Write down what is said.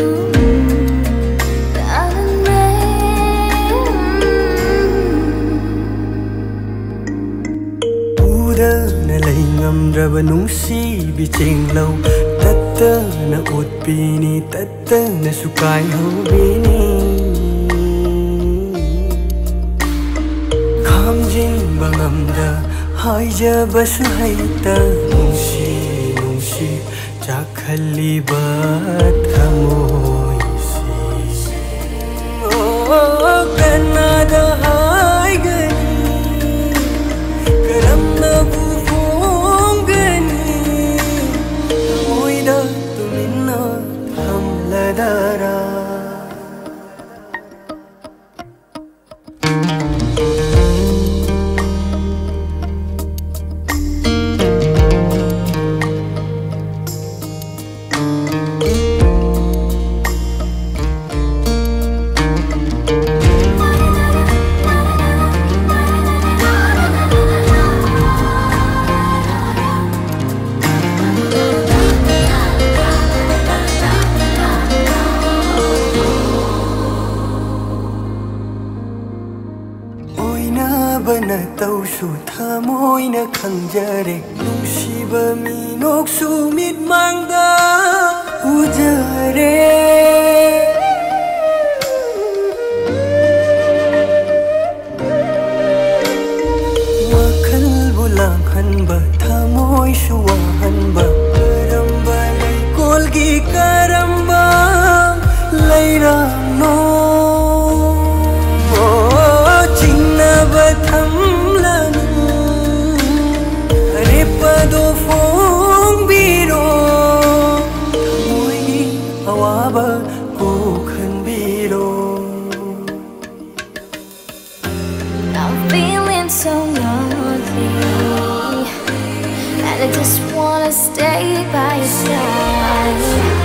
Raba nungsi bicheng lau tatta na ut bini tatta na sukai ho bini kham jin bangam da hai ja basu haita nungsi nungsi chakhali bat khamoi si oh kanada hai gani karam na bu bana tausu thamoina khangjare nungsiba minoksu mitmangda ujare wakhal bulang hanba thamoi suwahanba karamba leikolgi karamba leirano do phong biro moi awaba ko khan biro I'm feeling so lonely and I just wanna stay by your side.